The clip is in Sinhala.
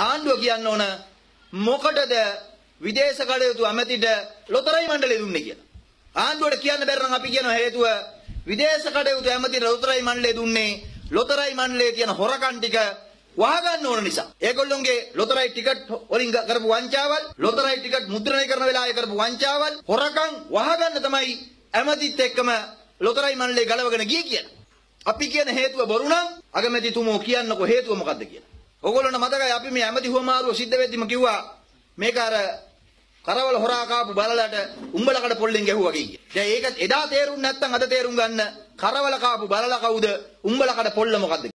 ආණ්ඩුව කියන්න ඕන මොකටද විදේශ කටයුතු ඇමතිට ලොතරැයි මණ්ඩලය දුන්නේ කියලා. ආණ්ඩුවට කියන්න බැරි නම් අපි කියනවා හේතුව විදේශ කටයුතු ඇමතිට ලොතරැයි මණ්ඩලය දුන්නේ ලොතරැයි මණ්ඩලයේ තියෙන හොරකම් ටික වහගන්න ඕන නිසා. ඒගොල්ලොන්ගේ ලොතරැයි ටිකට් වලින් කරපු වංචාවල්, ලොතරැයි ටිකට් මුද්‍රණය කරන වෙලාවේ කරපු වංචාවල්, හොරකම් වහගන්න තමයි ඇමතිත් එක්කම ලොතරැයි මණ්ඩලය ගලවගෙන ගියේ කියලා. අපි කියන හේතුව බොරු නම් අගමැතිතුමෝ කියන්නකෝ හේතුව මොකද්ද කියලා. ඔයගොල්ලන්ට මතකයි අපි මේ ඇමති හුවමාරුව සිද්ධ වෙද්දිම කිව්වා මේක අර කරවල හොරා කාපු බලලට උඹලකට පොල්ලෙන් ගැහුවා කිය. දැන් ඒක එදා තේරුම් නැත්නම් අද තේරුම් ගන්න කරවල කාපු බලලා කවුද උඹලකට පොල්ල මොකද්ද?